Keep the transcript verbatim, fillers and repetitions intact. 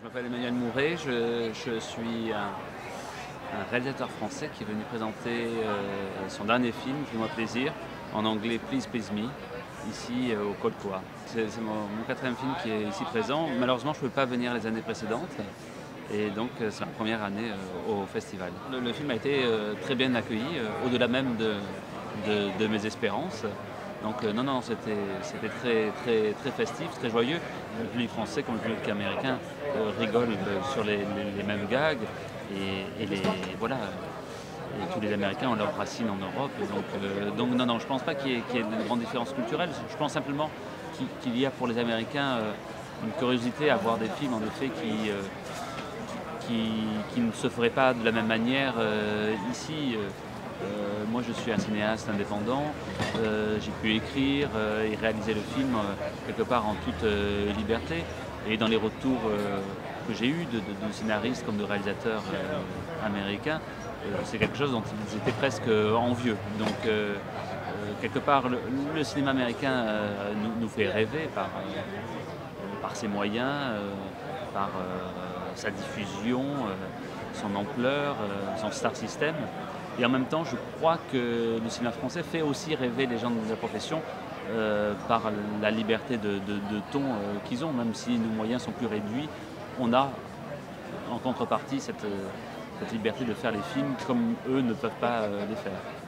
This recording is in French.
Je m'appelle Emmanuel Mouret, je, je suis un, un réalisateur français qui est venu présenter euh, son dernier film, Fais-moi plaisir, en anglais Please Please Me, ici euh, au Colcoa. C'est mon, mon quatrième film qui est ici présent. Malheureusement, je ne peux pas venir les années précédentes. Et donc euh, c'est ma première année euh, au festival. Le, le film a été euh, très bien accueilli, euh, au-delà même de, de, de mes espérances. Donc euh, non, non, c'était très, très, très festif, très joyeux. Le public français comme le public américain euh, rigole euh, sur les, les, les mêmes gags. Et, et les, voilà, et tous les Américains ont leurs racines en Europe. Et donc, euh, donc non, non, je ne pense pas qu'il y, qu y ait de grandes différences culturelles. Je pense simplement qu'il qu'il y a pour les Américains euh, une curiosité à voir des films en effet qui... Euh, Qui, qui ne se ferait pas de la même manière euh, ici. Euh, moi je suis un cinéaste indépendant, euh, j'ai pu écrire euh, et réaliser le film euh, quelque part en toute euh, liberté. Et dans les retours euh, que j'ai eus de, de, de scénaristes comme de réalisateurs euh, américains, euh, c'est quelque chose dont ils étaient presque envieux. Donc euh, euh, quelque part le, le cinéma américain euh, nous, nous fait rêver par, euh, par ses moyens, euh, par euh, sa diffusion, euh, son ampleur, euh, son star system. Et en même temps, je crois que le cinéma français fait aussi rêver les gens de la profession euh, par la liberté de, de, de ton euh, qu'ils ont, même si nos moyens sont plus réduits. On a en contrepartie cette, cette liberté de faire les films comme eux ne peuvent pas euh, les faire.